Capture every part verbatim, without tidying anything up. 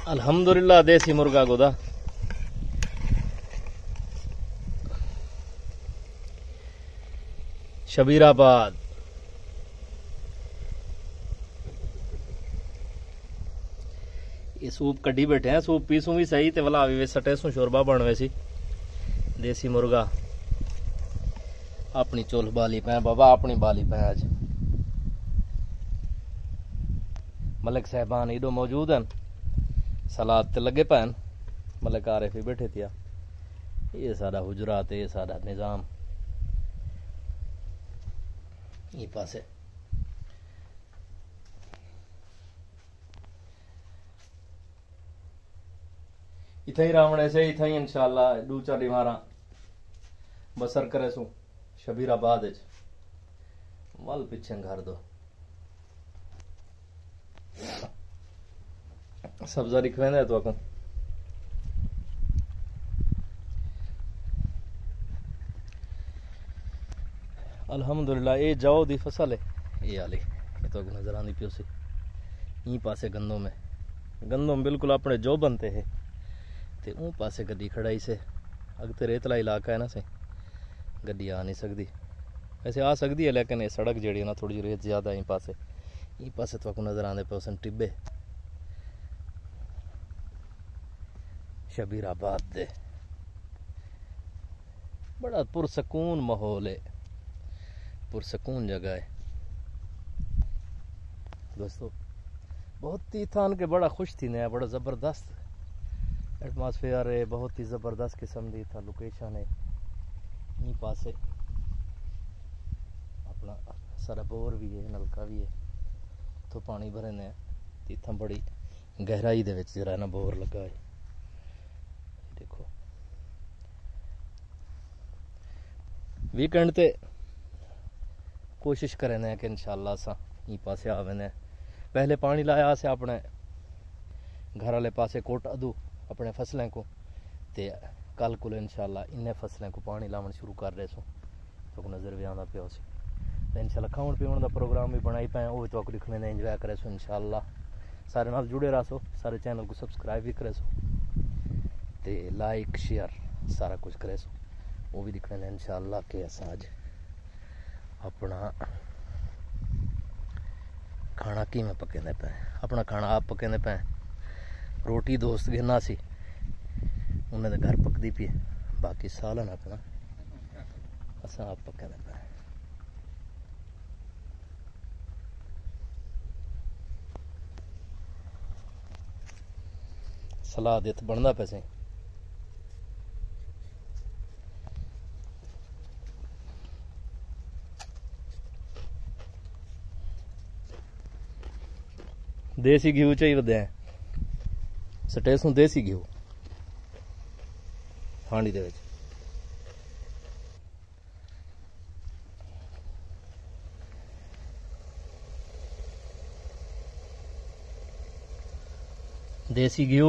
अल्हम्दुलिल्लाह देसी मुर्गा गोदा शबीराबाद। ये सूप कड्डी बैठे हैं, सूप पीसूं भी सही ते वाला भी सटे सू शोरबा बनवे सी। देसी मुर्गा अपनी चुल बाली पै बाबा, अपनी बाली पै आज मलिक साहबान इडो मौजूद हैं, सलाद ते लगे पैन, मलिक आरिफ भी बैठे थिया। ये सारा हुजरा ते ये सारा निजाम ये पासे इथे ही रावणे से इथे ही इंशाअल्लाह दू चार दीवारा बसर करे सू शबीराबाद वल पिछे घर दो सब्जा रिखवेंदा है तो आको अल्हम्दुलिल्लाह। ये जाओ दी फसल है ये आली, ये तो नजर आनी पियो सी। ई पासे गंदों में गंदों में बिल्कुल अपने जो बनते हैं ते ऊ पासे गड्डी खड़ाई से अगते रेतला इलाका है ना से गड्डी आ नहीं सकती, वैसे आ सकती है लेकिन ये सड़क जी ना थोड़ी रेत ज़्यादा ई पासे ई पासे तो नज़र आते पे उसन टिब्बे शबीराबाद दे। बड़ा पुरसकून माहौल है, पुरसकून जगह है दोस्तों। बहुत ही थान के बड़ा खुश थी नया, बड़ा ज़बरदस्त एटमॉस्फेयर है, बहुत ही ज़बरदस्त किस्म दी था लोकेशन है। यहीं पासे अपना सारा बोर भी है, नलका भी है, तो पानी भरे ने इतना बड़ी गहराई दे विच जरा ना बोर लगा है। देखो वीकेंड ते कोशिश करें ने कि इंशाअल्लाह असा यहीं पासे आवे ने। पहले पानी लाया से अपने घर वाले पासे कोट अदू अपने फसलें को ते कल को इंशाअल्लाह इन्हें फसलें को पानी लावन शुरू कर रहे सो तो नज़र भी आंदा पिया सी। तो इंशाअल्लाह खाण पीण का प्रोग्राम भी बनाई पाए वो तो लिखने ने इंजॉय करे सो। इंशाअल्लाह सारे नाल जुड़े रह सो, सारे चैनल को सब्सक्राइब भी करे सो ते लाइक शेयर सारा कुछ करे सो वो भी दिखने ने इंशाअल्लाह के असा अज अपना खाना किमें पकेंदे पे। अपना खाना आप पकेंदे पे, रोटी दोस्त गिरना सी उन्हें तो घर पकदी पी, बाकी सालन अपना असा आप पकेंदे पे। सलाद इत बनदा पे सी। देसी घी चाहिए वदे सटेसों देसी घी हांडी दे विच देसी घी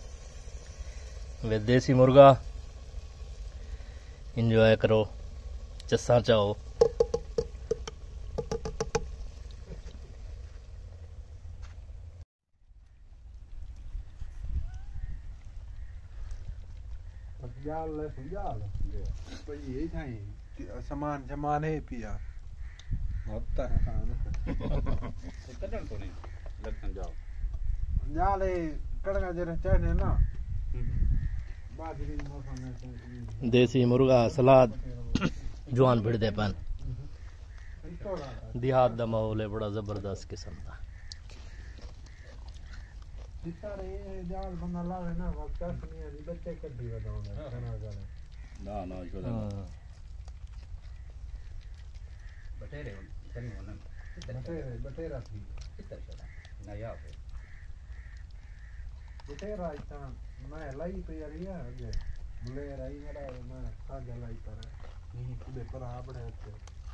वे देसी मुर्गा इंजॉय करो, चस्सा चाहो। जाल जाल ये था सामान सामान है पिया होता है कटन तो नहीं लगन जाओ जाल कड़का जरा चढ़ने ना बाजरी मौसम में देसी मुर्गा सलाद जवान भिड़ दे पन देहात दा माहौल है बड़ा जबरदस्त किस्म दा। जाल बंदा लावे ना वक्त नहीं है बच्चे कड्डी बनाउंदा खाना गाने ना ना इसो बटेरे चली होना बटेरे बटेरा थी कितना चला नया पे बटेरा इतना मैं लाई पे यार ये अगे मुले रही मेरा मैं खा लाई पर उधर पर आपने अच्छे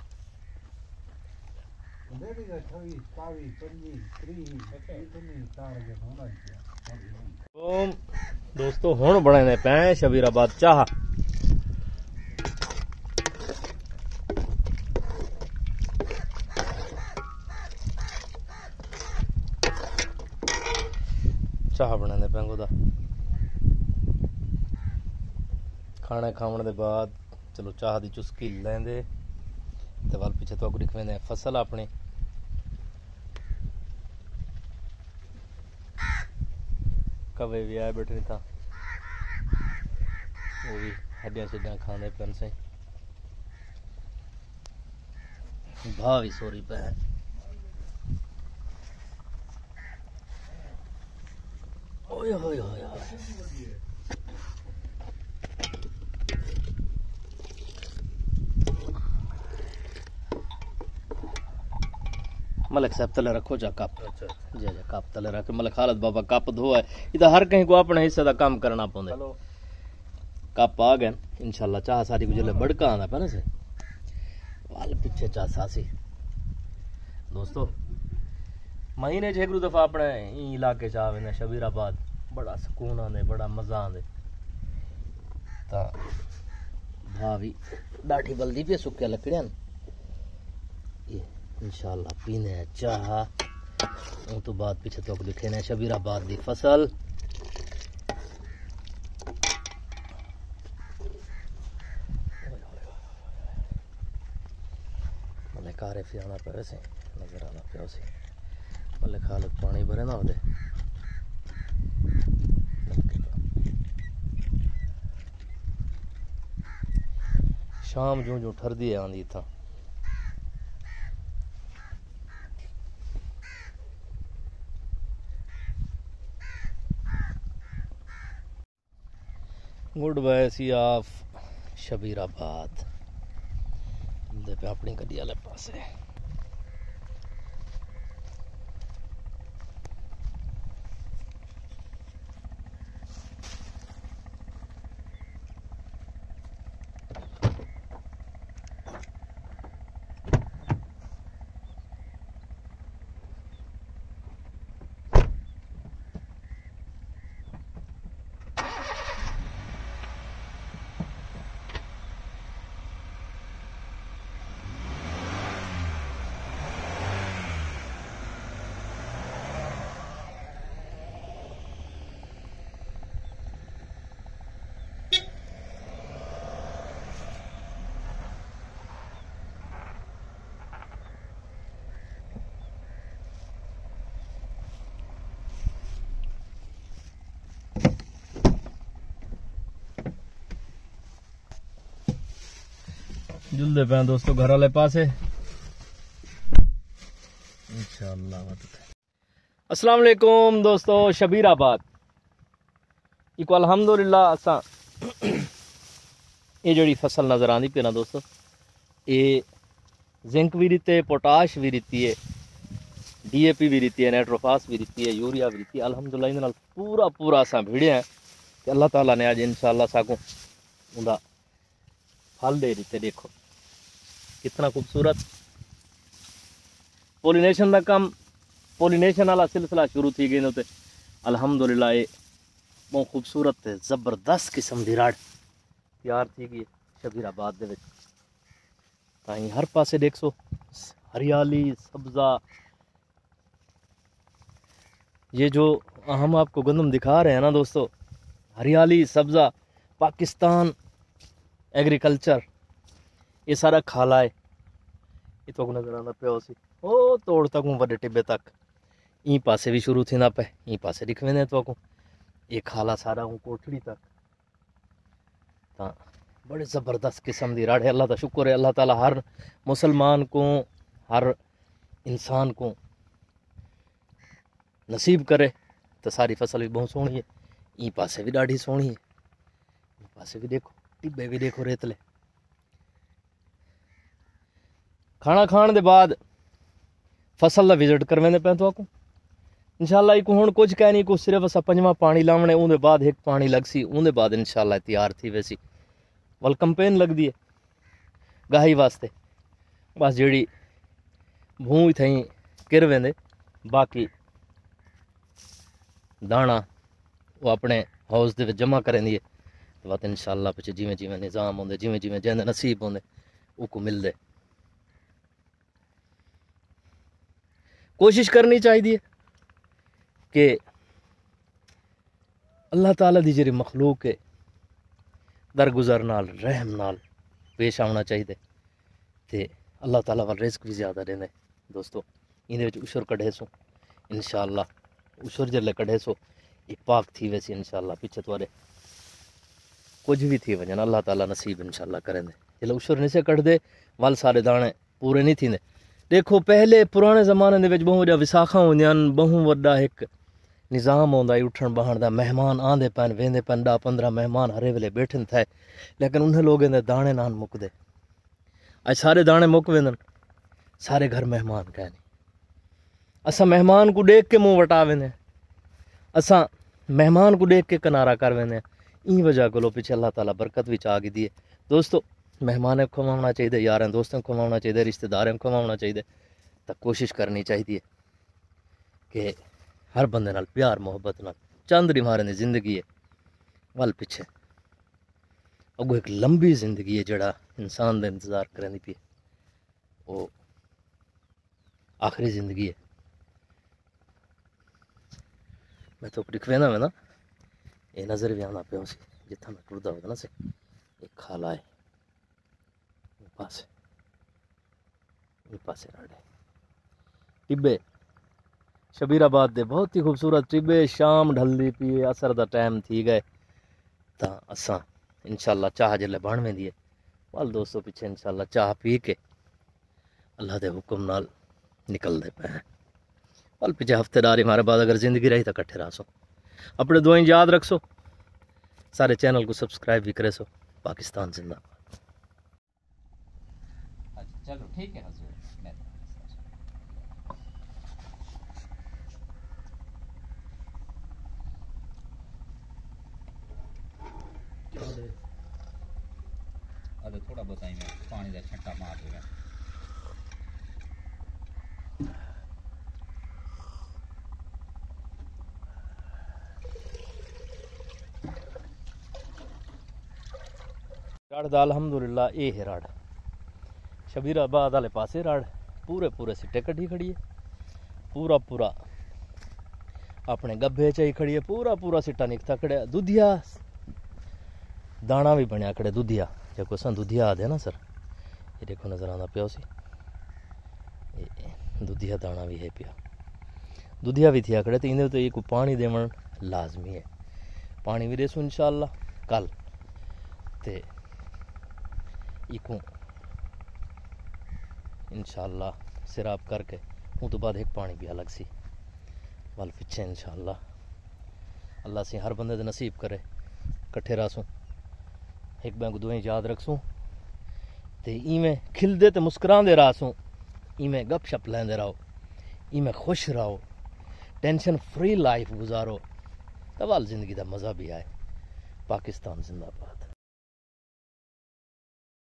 देवी का छवि पावी पंजी त्री इतनी तार के होना चाहिए। तो दोस्तों हुण बने पे शबीराबाद चाह। चाह बनाने पेंगो दा खाने खाने के बाद चलो चाह की चुस्की लेंदे ते वाल पीछे तो दिखवेंदे फसल अपनी कवे भी आए बैठे था वो भी हड्डियां शड्डियां खाने पेन से भाव ही सोरी पे है ओए होए होए मलक साहब तले रखो जा कप अच्छा जी जी कप तले रख मलक खालत बाबा कप धोआ है इधर हर कहीं को अपने हिस्से का काम करना पौंदे कप आ गए इंशाल्लाह चाह सारी को जले बड़का आंदा पे ना से वाल पीछे चाह सासी दोस्तों महीने च एक दफा अपने ई इलाके च आवे ने शबीराबाद बड़ा सुकून आंदे बड़ा मजा आंदे ता भावी डाठी बल्दी पे सुक्के लकड़ियां ये इंशाल्लाह पीने चाह उन तो बाद पीछे तो लिखे ने शबीराबाद दी फसल मले कारे फियाना पे से नजर आना पे से मले खालत पानी भरे ना होदे शाम जो जो ठरदी है आंदी था गुड बाय सी ऑफ शबीराबाद दे पे अपनी गड्डी वाले पास है जुलदे पे दोस्तों घर वाले पास है इंशाल्लाह। अस्सलाम वालेकुम दोस्तों शबीराबाद इको अल्हम्दुलिल्लाह असा ये जड़ी फसल नजर आंदी पे ना दोस्तों ये जिंक भी रीती है पोटाश भी रीती है डीएपी भी रीती है नाइट्रोफास भी रीती है यूरिया भी रीती है अल्हम्दुलिल्लाह इन नाल पूरा पूरा असा भिड़िया कि अल्लाह ताला ने आज इंशाल्लाह साको उनका फल दे रीते देखो कितना खूबसूरत पोलिनेशन का काम पोलिनेशन वाला सिलसिला शुरू थी गई तो अल्हम्दुलिल्लाह ये बहुत खूबसूरत जबरदस्त किस्म की राड़ तैयार थी गई शबीराबाद दे विच ताई हर पासे देख सो हरियाली सब्जा ये जो हम आपको गंदम दिखा रहे हैं ना दोस्तों हरियाली सब्जा पाकिस्तान एग्रीकल्चर ये सारा खाला है ये तो नजर आना पे सी ओ तोड़ तक वे टिब्बे तक ई पासे भी शुरू थी ना पे ई पासे दिख वेंदे तो को ये खाला सारा हूँ कोठड़ी तक ता बड़े ज़बरदस्त किस्म की राड़ है अल्लाह का शुक्र है अल्लाह ताला हर मुसलमान को हर इंसान को नसीब करे तो सारी फसल भी बहुत सोहनी है ई पासे भी डाढ़ी सोहनी है ई पासे भी देखो टिब्बे भी देखो रेतले खाना खाने के बाद फसल का विजिट करवेंदे पे तो आपको इंशाल्लाह एक हुण कुछ कह नहीं कुछ सिर्फ असा पंजवा पानी लावने उनके बाद एक पानी लग सी उनके बाद इंशाल्लाह तैयार थी वैसी वल कंपेन लगती है गाही वास्ते बस जी भूं थी किर वेंदे बाकी दाना वो अपने हाउस दे विच जमा करेंदी है बात इंशाल्लाह पिछे जिमें जिमें निज़ाम होंदे जिमें जिमें जैसे नसीब होंदे उको मिलदे कोशिश करनी चाहिए कि अल्लाह ताला दी जेह्ड़ी मखलूक है दरगुजर नाल रहम नाल पेश आना चाहिए ते अल्लाह ताला वाल रिस्क भी ज़्यादा देंदे दोस्तों। इहदे विच उशर कढे सो इंशाअल्लाह, उशर जेल्लै कढे सो ये पाक थी वैसी इंशाअल्लाह, पिछे तुआरे कुछ भी थी वजन अल्लाह ताला नसीब इंशाअल्लाह करेंदे। जेल्लै उशर नहीं से कढदे वल सारे दाने पूरे नहीं थींदे। देखो पहले पुराने ज़माने दे विच बहु वड्डा विसाखा होंदियां बहु वड्डा एक निज़ाम होंदा उठण बहण दा, मेहमान आंदे पैन वेंदे पैन, ॾह पंद्रह मेहमान हरे वेले बैठन थे, लेकिन उन्हें लोगों दे दाने नान मुकदे। अज सारे दाने मुक वेंदन, सारे घर मेहमान कह नहीं। असां मेहमान को देख के मुंह वटा वेंदे, असां मेहमान को देख के किनारा कर वेंदे। ई वजह को पिछे अल्लाह ताला बरकत भी आ गई है दोस्तों। मेहमान को खवाना चाहिए, यारें दोस्तों को खवाना चाहिए, रिश्तेदारों को खवाना चाहिए। तो कोशिश करनी चाहिए कि हर बंदे नाल प्यार मुहब्बत नाल चंद दी मारे दी जिंदगी है वल पिछे अगो एक लंबी जिंदगी है जड़ा इंसान का इंतजार करें पी, वो आखिरी जिंदगी है। मैं तो दिखवेना में ना ये नज़र भी आना पे जितना मैं टुरदा होता ना से एक खाला है पास पासे राडे टिब्बे शबीराबाद दे बहुत ही खूबसूरत टिब्बे। शाम ढलदी पी असर दा टाइम थी गए तो असा इंशाअल्लाह चाह जिले बन वेंदी है वल दोस्तों पिछे इंशाअल्लाह चाह पी के अल्लाह के हुक्म नाल निकलते पे हैं वल पिछे हफ्तेदारी हमारे बाद अगर जिंदगी रही तो कट्ठे रह सो। अपने दुआएं याद रख सो, सारे चैनल को सब्सक्राइब भी करे सो। पाकिस्तान जिंदाबाद। चलो ठीक है हजूर। अरे थोड़ा बताइए मैं पानी का छट्टा मार दूंगा। राड़ दा अल्हम्दुलिल्लाह ये है राड़ शबीराबाद वाले पासे राड़ पूरे पूरे सिट्टे कढ़ी खड़ी है, पूरा पूरा अपने गब्बे च ही खड़ी है, पूरा पूरा सिट्टा निकता खड़े। दुधिया दाना भी बनया खड़े, दुधिया जो अस दुधिया आदे ना सर, ये देखो नजर आता पिया सी दुधिया दाना भी है पिया, दुधिया भी थिया खड़े। तो इन्हें तो एक पानी देवन लाजमी है, पानी भी देसू इंशाअल्लाह कल ते इको इंशाअल्लाह सिराब करके उस तो बाद एक पानी भी अलग सी वल पिछे इंशाअल्लाह अल्लाह से हर बंदे दे नसीब करे कट्ठे रसूं, एक बैंक दुआएं याद रखसूं ते इवें खिलदे ते मुस्कुरांदे रसूं, इवें गपशप लैंदे रहो, इवें खुश रहो, टेंशन फ्री लाइफ गुजारो, तो वाल जिंदगी का मज़ा भी आए। पाकिस्तान जिंदाबाद।